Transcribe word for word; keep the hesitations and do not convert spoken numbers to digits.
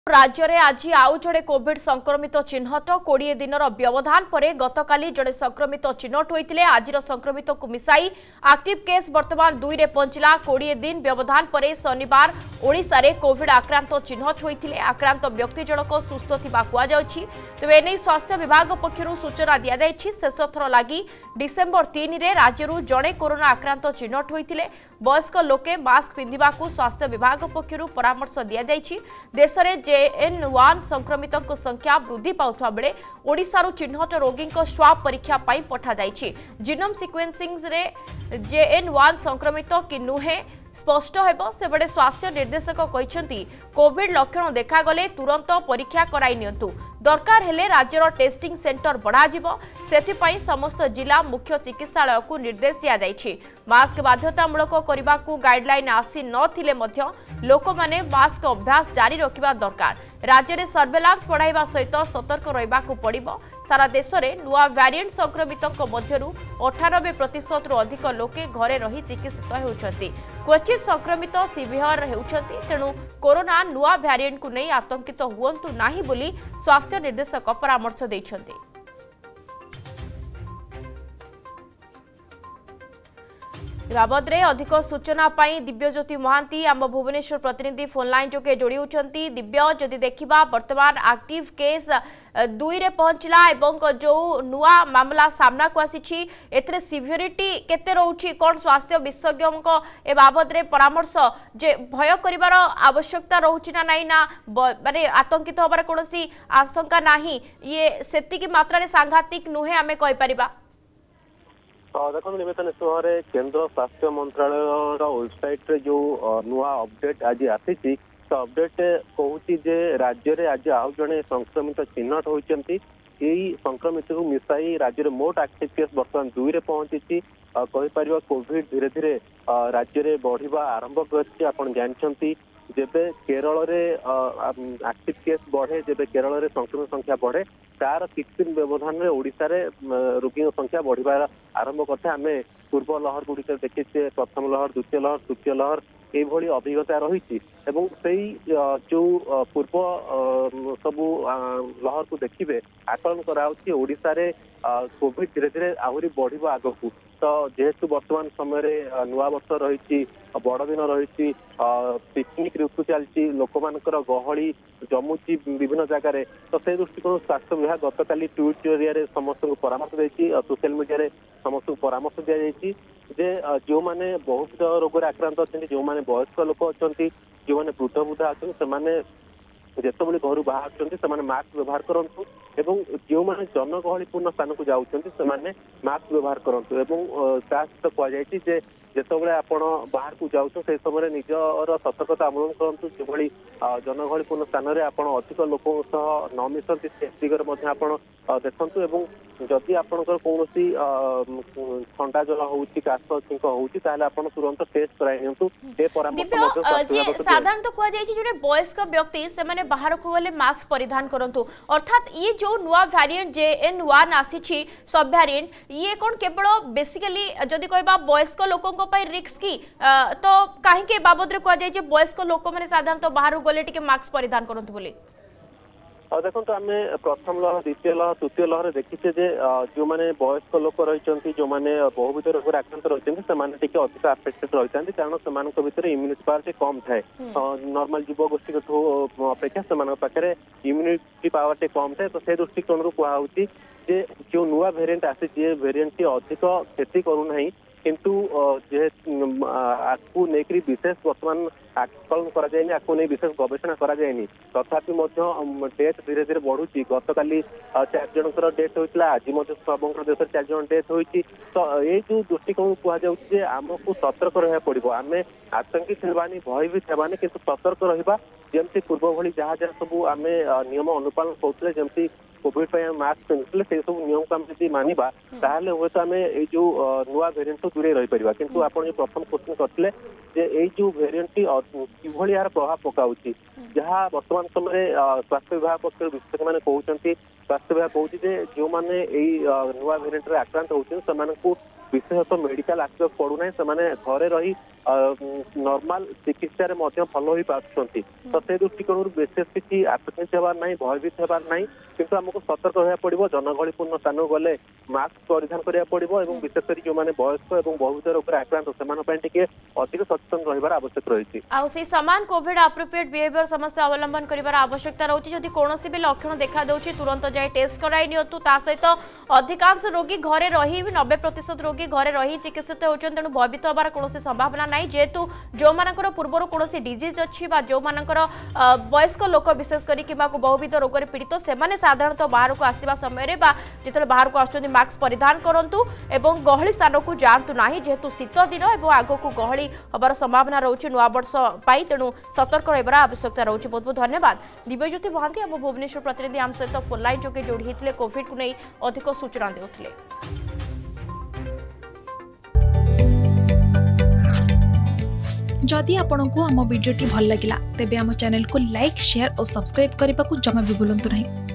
राज्य में आज आउ जड़े कोविड संक्रमित चिन्हट कोड़े दिन व्यवधान पर गतकाली जड़े संक्रमित चिन्हट होते आज संक्रमित को मिसाई एक्टिव केस वर्तमान दुई रे पहुंचला कोड़े दिन व्यवधान पर शनिवार ओडिशा रे कोविड आक्रांत चिन्हट होते आक्रांत व्यक्ति जनक सुस्थ थिबा कुआଯାଉଛି। तेबे एने स्वास्थ्य विभाग पक्षरु सूचना दिया जायछि। शेष थर लागि डिसेंबर तीन रे राज्यरु जड़े कोरोना आक्रांत चिन्हट होते वयस्क लोके मास्क पिंधिबा को स्वास्थ्य विभाग पक्षरु परामर्श दिया जायछि। देश में जे एन वन संक्रमित संख्या वृद्धि पाउथवा बेले ओडिशारु चिन्हट रोगी स्वाब परीक्षा पाई पठा जायछि। जीनोम सिक्वेन्सिंग रे जे एन वन संक्रमित कि नुहे स्पष्ट हेबो सेबडे स्वास्थ्य निर्देशक कहते कोविड लक्षण देखागले तुरंत परीक्षा कराई नियंतु। दरकार हेले राज्यर टेस्टिंग सेंटर बढ़ा जिवो सेथिपाई समस्त जिला मुख्य चिकित्सालय को निर्देश दिया जायछि। मास्क बाध्यतामूलक करने को गाइडलाइन आसी नथिले मध्य लोक माने मास्क अभ्यास जारी रखिबा दरकार। राज्य में सर्वेलांस बढ़ाइबा सहित सतर्क रहिबाकू पड़िबो। सारा देश में नुआ वेरिएंट संक्रमितों मध्यरु अठानबे प्रतिशत रु अधिक लोके घरे रही चिकित्सित होउछंती। क्वचित संक्रमित सिवियर होउछंती। तेणु कोरोना नुआ वेरिएंट को नहीं आतंकित हुअंतु नाही बोली स्वास्थ्य निर्देशक परामर्श दैछंती। बाबद में अधिक सूचना पाई दिव्यज्योति महांती आम भुवनेश्वर प्रतिनिधि फोन लाइन जोगे जोड़ी होती। दिव्य जदि देखा वर्तमान एक्टिव केस दुई रे पहुंचला एवं जो नुआ मामला सामना को आसी एथरे सिवियरिटी केते रहउछि कोन स्वास्थ्य विशेषज्ञों ए बाबद रे परामर्श जे भय करिवार आवश्यकता रहउछि ना नहीं ना माने आतंकित होबार कोनोसी आशंका नाही ये सेतिकी मात्रा रे सांघातिक नुहे आमे कहि परिबा। देखो निमित्त निश्चय केंद्र स्वास्थ्य मंत्रालय वेबसाइट रे जो नुआ अपडेट आज आसी तो अपडेट कहूँ जे राज्य में आज आउ जड़े संक्रमित चिन्हट होती संक्रमित को मिसाई राज्य में मोट एक्टिव केस बर्तमान दुई रे पहुंची कहीपर कोविड धीरे धीरे राज्य में बढ़िया आरंभ कर जानते जेबे केरल रे एक्टिव केस बढ़े जेबे केरल रे संक्रमित संख्या बढ़े तार किसी दिन व्यवधान में ओडिशा रे रोगी संख्या बढ़िबार आरंभ करते आम पूर्व लहर गुड़िक देखीचे प्रथम लहर द्वितीय लहर तृतीय लहर ये अभिज्ञता रही जो पूर्व सबू लहर को देखिए आकलन कराउछि ओडिशा रे कोविड धीरे धीरे आहरी बढ़िबो आगकू। तो जेहेतु वर्तमान समय नुआ वर्ष रही बड़ दिन रही पिकनिक ऋतु चलती लोक मानकर गहली जमुची विभिन्न जगार तो से दृष्टिकोण स्वास्थ्य विभाग गतकाली ट्वीट जरिया समस्त को परामर्श देती सोशल मीडिया समस्त को परामर्श दि जाइए जे जो मैंने बहुत रोग आक्रांत अच्छा जो मैंने वयस्क लोक अच्छा जो मैंने वृद्ध वृद्धा अच्छा जितेबाला घर बाहर से मास्क व्यवहार करूँ एवं जो मैंने जनगहलीपूर्ण स्थान को जाऊँच मास्क व्यवहार करूँ सहित कहुई जितेबाला आपण बाहर को जाऊँ से समय निजर सतर्कता अवलम्बन करूँ जो जनगहलीपूर्ण स्थान में आप अधिक लोक न मिशंती से दिगरे आप देखु एवं जदि आपंकर कौन ठंडा जल हो काश छिंक हो तुरंत टेस्ट कराई साधारणतः कहुई वयस्क व्यक्ति से बाहर को गले मास्क परिधान करंतु अर्थात ये जो नुआ वेरिएंट जे एन वन आसी सब वेरिएंट ये कौन केवल बेसिकली जदि कहबा वयस्क लोकों रिस्क की तो कहीं बाबद कहुई वयस्क लोक मैंने साधारणतः बाहर गले टिके मास्क परिधान करंतु बोली देखो आम प्रथम लहर द्वितीय लहर तृतीय लहर देखीचे जो मैंने वयस्क लोक रही जो मैंने बहुविध रोग आक्रांत रही अधिक आफेक्टेड रही कारण से भितर इम्यूनिटी पावर कम थाए नॉर्मल युवगोष्ठी अपेक्षा से पाखे इम्यूनिटी पावर टे कम थाए तो से दृष्टिकोण कहुच्छी जो नुआ वेरिएंट आसी वेरिएंट टी अधिक क्षति करूना किंतु आपको लेकर विशेष वर्तमान आकलन कराए आपको नहीं विशेष गवेषणा कराए तथापि डेथ धीरे धीरे बढ़ुची गतकाली चार जनकर डेथ होता आज समग्र देश चार जन डेथ होती तो ये जो दृष्टिकोण कहुच्छे आमको सतर्क रहा पड़ो आम आतंकित होबानी भयभीत होबानी किंतु सतर्क रहा जमती पूर्व भली जहाँ जहाँ सब आम नियम अनुपालन करुले जमती कोविड मास्क पिंधुले से सब नियम को आम मानिबा ताहले हुए तो आम ये जो नुआ वेरिएंट तो दूरे रही पारिबा किंतु आपण जो प्रथम क्वेश्चन करथिले जे ये जो वेरिएंट टी किभली यार प्रभाव पकाउची जहाँ वर्तमान समय स्वास्थ्य विभाग पक्ष विशेषज्ञ मैंने कहते स्वास्थ्य विभाग कहूँ जो मैंने नुआ वेरिएंट रे आक्रांत होती से विशेषतः मेडिकल आसवाक पड़ूना से घरे रही नॉर्मल चिकित्सा रे मध्य भल होई पाछंती तो से दृष्टिकोण विशेष किसी आतंकित हेबार नहीं भयभीत हेबार नहीं किंतु हमको सतर्क होया पड़िबो जनगहलीपूर्ण स्थान गले मास्क परिधान करिया पड़िबो एवं विशेषकर जो माने वयस्क एवं बहुत रोग आक्रांत सेमान पय टिके अधिक सचेतन रहिबार आवश्यक रहिछि आ से समान कोविड एप्रोप्रिएट बिहेवियर समस्या अवलंबन करिवार आवश्यकता रहउछि जदि कोनोसी भी लक्षण देखा दउछि तुरंत जाय टेस्ट कराई नियतु ता सहित अधिकांश रोगी घरे रही नब्बे प्रतिशत रोगी घरे रही चिकित्सित होचन तेणु भयभीत होबार कोनोसी संभावना नाही जेतु जो मानकर पूर्वर कोनोसी डिजीज अछि बा जो मानकर वयस्क लोक विशेष करी किबा को बहुविध रोग रे पीड़ित सेमाने साधारणतः बाहर को आसीबा समय रे बा जेतले बाहर को आछुनी मास्क परिधान करंतु एवं गहली स्थान को जांतु नाही जेतु शीत दिन एवं आगो को गहली हबार संभावना रहउछि नुआ वर्ष पाई तेणु सतर्क रहबार आवश्यकता रहउछि। बहुत बहुत धन्यवाद दिव्यज्योति महांती हम भुवनेश्वर प्रतिनिधि आम सहित फोन लाइन जोगे जोड़ी हितले कोविड को नै अधिक सूचना देउथिले। जदि आपंक आम भिडी भल लगा तेब आम चैनल को लाइक शेयर और सब्सक्राइब करने को जमा भी भूलु नहीं।